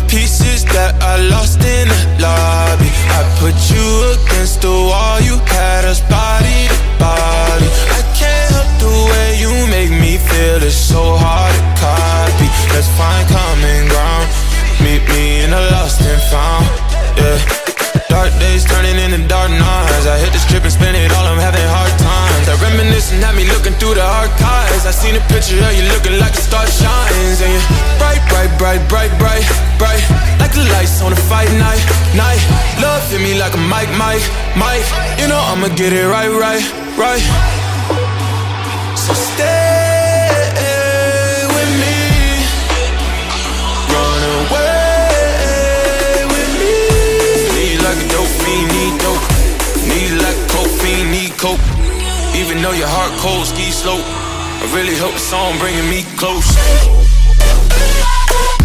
pieces that I lost in the lobby. I put you against the wall, you had us body to body. I can't help the way you make me feel, it's so hard to copy. Let's find common ground, meet me in the lost and found, yeah. Dark days turning into dark nights. I hit the strip and spend it all, I'm having hard times. I reminisce and have me looking through the archives. I seen a picture of you looking like a star shines. And you're bright, bright, bright, bright, bright, bright, like the lights on a fight night, night. Love hit me like a mic, mic, mic. You know I'ma get it right, right, right. So stay with me, run away. Like a dope fiend, need dope. Need like a coke fiend, need coke. Even though your heart cold, ski slope. I really hope the song bringing me close.